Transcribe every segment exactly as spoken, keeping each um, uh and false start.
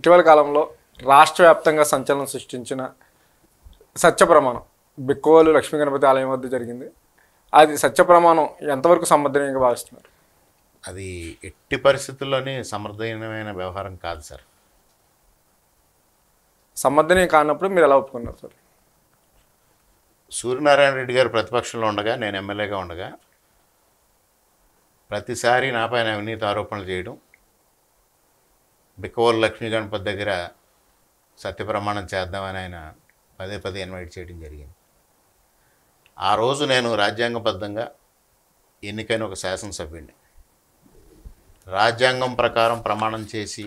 ఇటీవల కాలంలో రాష్ట్ర వ్యాప్తంగా సంచలనం సృష్టించిన సత్య ప్రమాణం బిక్కోలు లక్ష్మీ గణపతి ఆలయం వద్ద జరిగింది. అది సత్య ప్రమాణం ఎంతవరకు సమర్థనీయంగా భావిస్తున్నారు? అది ఎట్టి పరిస్థితుల్లోనే సమర్థనీయమైన వ్యవహారం కాదు సార్. సమర్థనీయం కానప్పుడు మీరు ఎలా ఒప్పుకున్నారు సార్? సూర్యనారాయణ రెడ్డి గారు ప్రతిపక్షంలో ఉండగా, నేను ఎమ్మెల్యేగా ఉండగా ప్రతిసారి నాపైన అవినీతి ఆరోపణలు చేయడం, బిక్కవోలు లక్ష్మీ గణపతి దగ్గర సత్యప్రమాణం చేద్దామని ఆయన పదే పదే ఇన్వైట్ చేయడం జరిగింది. ఆ రోజు నేను రాజ్యాంగబద్ధంగా ఎన్నికైన ఒక శాసనసభ్యుడిని. రాజ్యాంగం ప్రకారం ప్రమాణం చేసి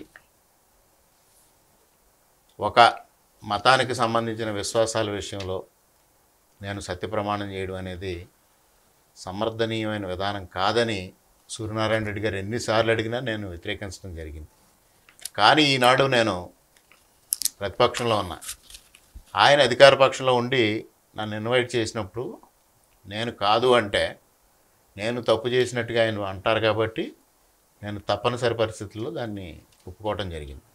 ఒక మతానికి సంబంధించిన విశ్వాసాల విషయంలో నేను సత్యప్రమాణం చేయడం అనేది సమర్థనీయమైన విధానం కాదని సూర్యనారాయణ రెడ్డి గారు ఎన్నిసార్లు అడిగినా నేను వ్యతిరేకించడం జరిగింది. కానీ ఈనాడు నేను ప్రతిపక్షంలో ఉన్నా, ఆయన అధికార పక్షంలో ఉండి నన్ను ఇన్వైట్ చేసినప్పుడు నేను కాదు అంటే నేను తప్పు చేసినట్టుగా ఆయన అంటారు కాబట్టి నేను తప్పనిసరి పరిస్థితుల్లో దాన్ని ఒప్పుకోవటం జరిగింది.